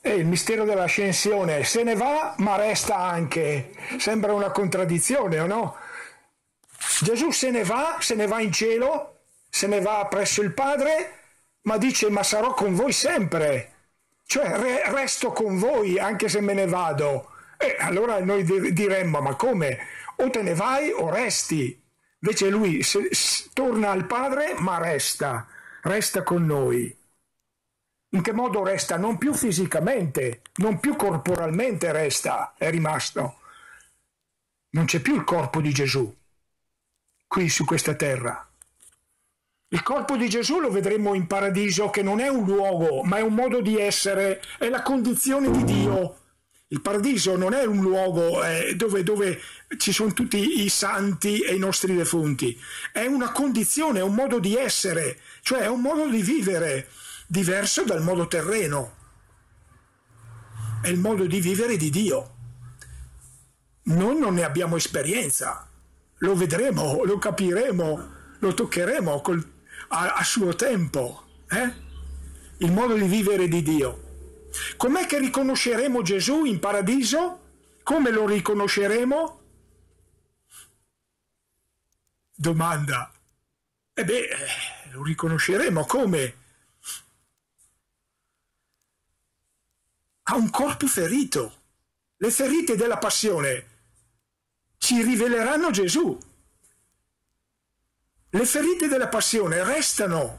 il mistero dell'ascensione, se ne va ma resta anche. Sembra una contraddizione, o no? Gesù se ne va in cielo, se ne va presso il Padre, ma dice ma sarò con voi sempre. Cioè resto con voi anche se me ne vado. E allora noi diremmo ma come? O te ne vai o resti. Invece lui torna al Padre ma resta con noi. In che modo resta? Non più fisicamente, non più corporalmente resta, è rimasto. Non c'è più il corpo di Gesù qui su questa terra. Il corpo di Gesù lo vedremo in paradiso, che non è un luogo, ma è un modo di essere, è la condizione di Dio. Il paradiso non è un luogo dove ci sono tutti i santi e i nostri defunti, è una condizione, è un modo di essere, cioè è un modo di vivere diverso dal modo terreno. È il modo di vivere di Dio. Noi non ne abbiamo esperienza, lo vedremo, lo capiremo, lo toccheremo a suo tempo. Il modo di vivere di Dio. Com'è che riconosceremo Gesù in paradiso? Come lo riconosceremo? Domanda. Lo riconosceremo come? Ha un corpo ferito. Le ferite della passione ci riveleranno Gesù. Le ferite della passione restano,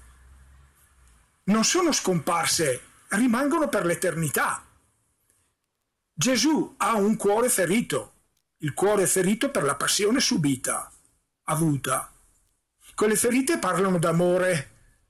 non sono scomparse, rimangono per l'eternità. Gesù ha un cuore ferito, il cuore ferito per la passione subita, avuta. Quelle ferite parlano d'amore,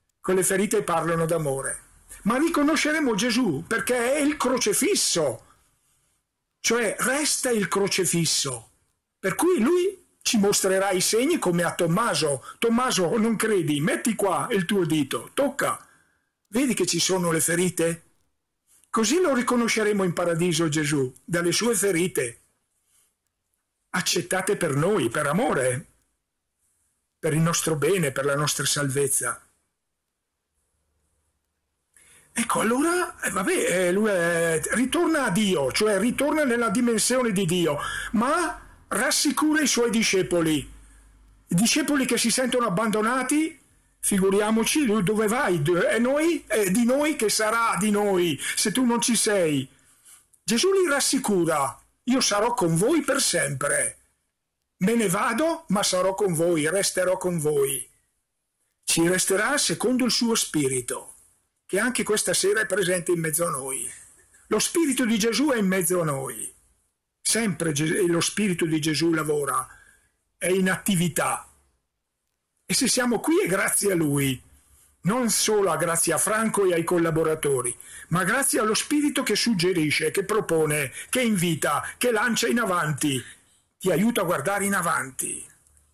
ma riconosceremo Gesù perché è il crocefisso, cioè resta il crocefisso, per cui lui ci mostrerà i segni come a Tommaso. Tommaso, non credi? Metti qua il tuo dito, tocca, vedi che ci sono le ferite? Così lo riconosceremo in paradiso Gesù, dalle sue ferite, accettate per noi, per amore, per il nostro bene, per la nostra salvezza. Ecco, allora, lui ritorna a Dio, cioè ritorna nella dimensione di Dio, ma rassicura i suoi discepoli. I discepoli che si sentono abbandonati, figuriamoci, dove vai? È di noi che sarà di noi, se tu non ci sei. Gesù li rassicura, io sarò con voi per sempre. Me ne vado, ma sarò con voi, resterò con voi. Ci resterà secondo il suo spirito, che anche questa sera è presente in mezzo a noi. Lo spirito di Gesù è in mezzo a noi. Sempre lo spirito di Gesù lavora, è in attività. E se siamo qui è grazie a Lui, non solo grazie a Franco e ai collaboratori, ma grazie allo spirito che suggerisce, che propone, che invita, che lancia in avanti, ti aiuta a guardare in avanti.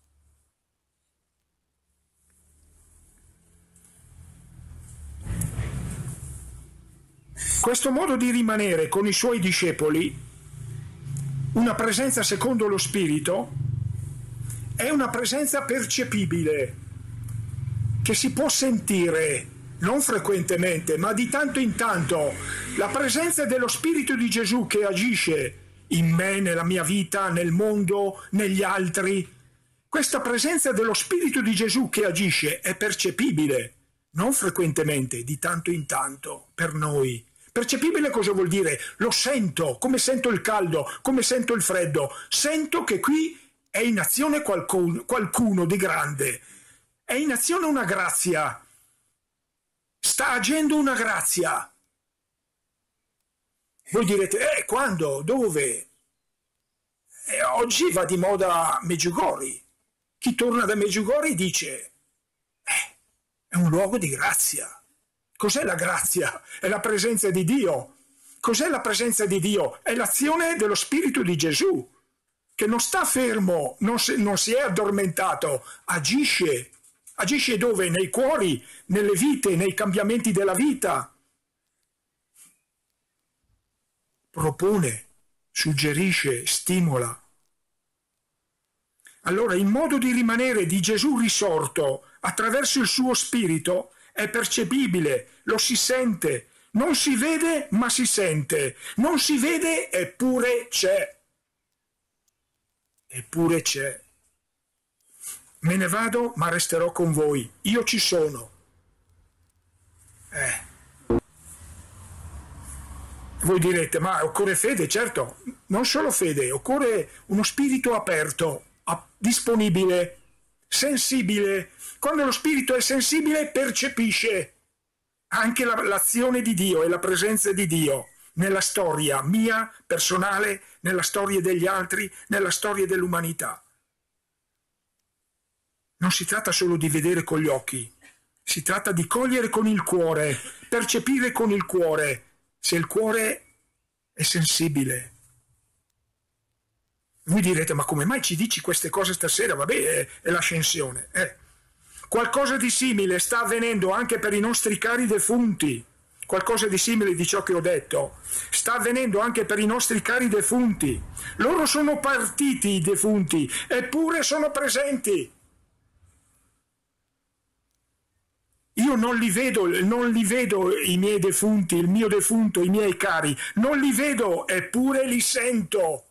Questo modo di rimanere con i suoi discepoli, una presenza secondo lo Spirito, è una presenza percepibile, che si può sentire, non frequentemente, ma di tanto in tanto, la presenza dello Spirito di Gesù che agisce in me, nella mia vita, nel mondo, negli altri. Questa presenza dello Spirito di Gesù che agisce è percepibile, non frequentemente, di tanto in tanto, per noi. Percepibile cosa vuol dire? Lo sento, come sento il caldo, come sento il freddo. Sento che qui è in azione qualcuno di grande. È in azione una grazia. Sta agendo una grazia. Voi direte, quando? Dove? Oggi va di moda Medjugorje. Chi torna da Medjugorje dice, è un luogo di grazia. Cos'è la grazia? È la presenza di Dio. Cos'è la presenza di Dio? È l'azione dello Spirito di Gesù, che non sta fermo, non si è addormentato, agisce. Agisce dove? Nei cuori, nelle vite, nei cambiamenti della vita. Propone, suggerisce, stimola. Allora il modo di rimanere di Gesù risorto attraverso il suo Spirito è percepibile, lo si sente, Non si vede ma si sente, non si vede eppure c'è. Eppure c'è. Me ne vado ma resterò con voi, io ci sono. Voi direte, ma occorre fede? Certo, non solo fede, occorre uno spirito aperto, disponibile, sensibile. Quando lo spirito è sensibile percepisce anche l'azione di Dio e la presenza di Dio nella storia mia, personale, nella storia degli altri, nella storia dell'umanità. Non si tratta solo di vedere con gli occhi, si tratta di cogliere con il cuore, percepire con il cuore, se il cuore è sensibile. Voi direte, ma come mai ci dici queste cose stasera? Vabbè, è l'ascensione. Qualcosa di simile sta avvenendo anche per i nostri cari defunti. Qualcosa di simile di ciò che ho detto sta avvenendo anche per i nostri cari defunti. Loro sono partiti, i defunti, eppure sono presenti. Io non li vedo i miei defunti, il mio defunto, i miei cari, non li vedo, eppure li sento.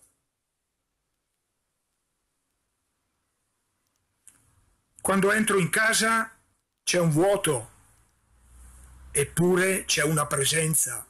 Quando entro in casa c'è un vuoto, eppure c'è una presenza.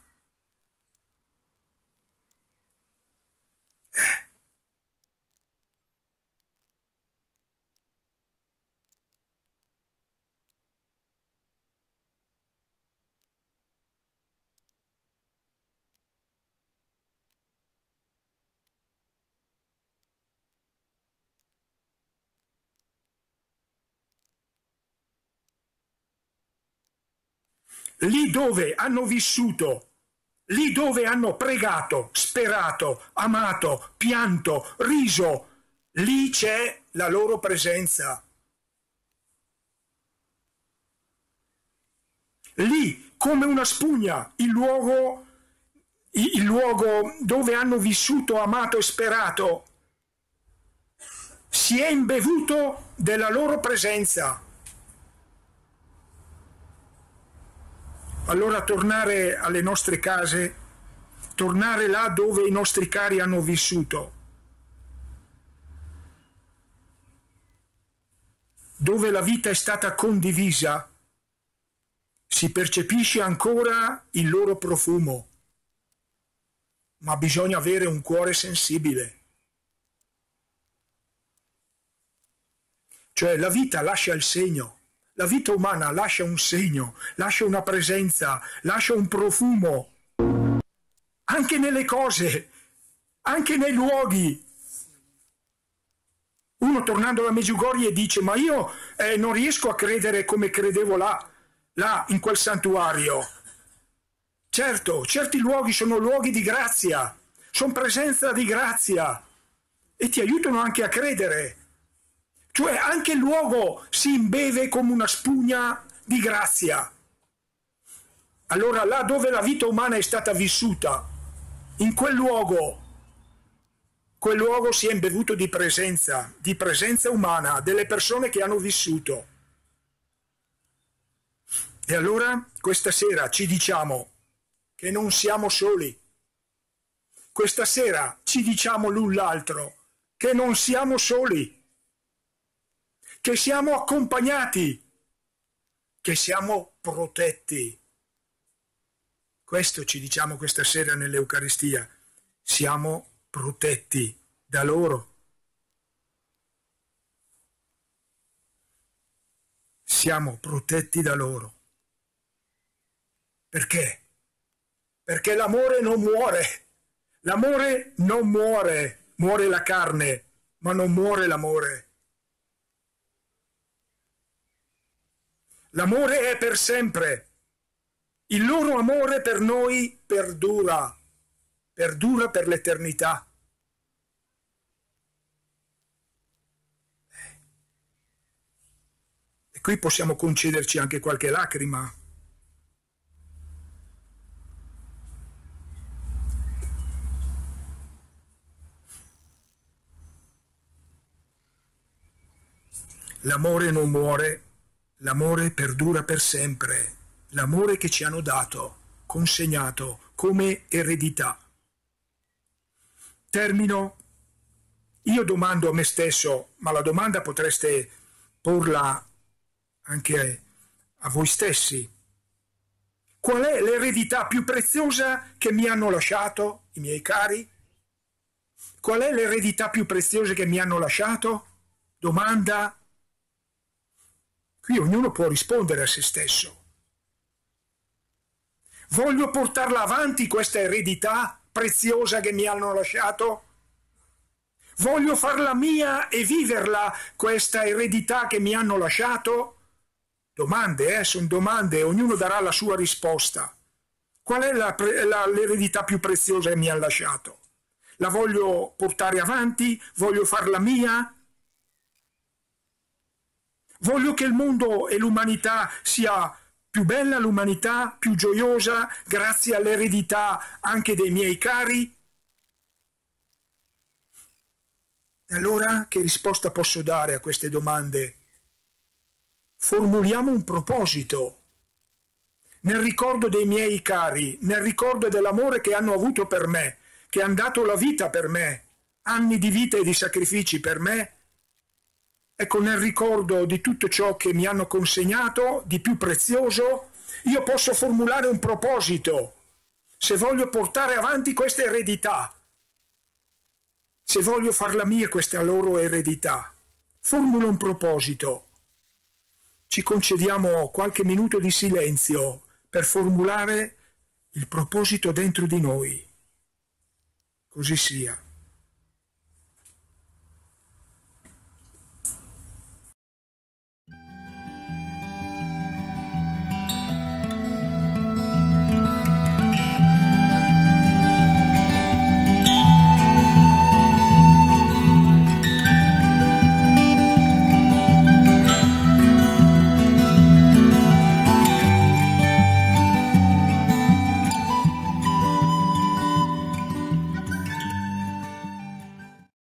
Lì dove hanno vissuto, lì dove hanno pregato, sperato, amato, pianto, riso, lì c'è la loro presenza. Lì, come una spugna, il luogo dove hanno vissuto, amato e sperato, si è imbevuto della loro presenza. Allora tornare alle nostre case, tornare là dove i nostri cari hanno vissuto, dove la vita è stata condivisa, si percepisce ancora il loro profumo, ma bisogna avere un cuore sensibile. Cioè la vita lascia il segno. La vita umana lascia un segno, lascia una presenza, lascia un profumo, anche nelle cose, anche nei luoghi. Uno tornando da Medjugorje dice, ma io non riesco a credere come credevo là in quel santuario. Certo, certi luoghi sono luoghi di grazia, sono presenza di grazia e ti aiutano anche a credere. Cioè anche il luogo si imbeve come una spugna di grazia. Allora là dove la vita umana è stata vissuta, in quel luogo si è imbevuto di presenza umana, delle persone che hanno vissuto. E allora questa sera ci diciamo che non siamo soli. Questa sera ci diciamo l'un l'altro che non siamo soli, che siamo accompagnati, che siamo protetti. Questo ci diciamo questa sera nell'Eucaristia. Siamo protetti da loro. Siamo protetti da loro. Perché? Perché l'amore non muore. L'amore non muore. Muore la carne, ma non muore l'amore. L'amore è per sempre. Il loro amore per noi perdura per l'eternità. E qui possiamo concederci anche qualche lacrima. L'amore non muore, l'amore perdura per sempre, l'amore che ci hanno dato. consegnato come eredità. Termino. Io domando a me stesso, ma la domanda potreste porla anche a voi stessi. Qual è l'eredità più preziosa che mi hanno lasciato i miei cari? Qual è l'eredità più preziosa che mi hanno lasciato? Domanda. Qui ognuno può rispondere a se stesso. Voglio portarla avanti questa eredità preziosa che mi hanno lasciato? Voglio farla mia e viverla questa eredità che mi hanno lasciato? Domande, sono domande, ognuno darà la sua risposta. Qual è l'eredità più preziosa che mi hanno lasciato? La voglio portare avanti? Voglio farla mia? Voglio che il mondo e l'umanità sia più bella, l'umanità più gioiosa, grazie all'eredità anche dei miei cari? E allora che risposta posso dare a queste domande? Formuliamo un proposito. Nel ricordo dei miei cari, nel ricordo dell'amore che hanno avuto per me, che hanno dato la vita per me, anni di vita e di sacrifici per me, ecco, nel ricordo di tutto ciò che mi hanno consegnato, di più prezioso, io posso formulare un proposito. Se voglio portare avanti questa eredità, se voglio farla mia questa loro eredità, formulo un proposito. Ci concediamo qualche minuto di silenzio per formulare il proposito dentro di noi. Così sia.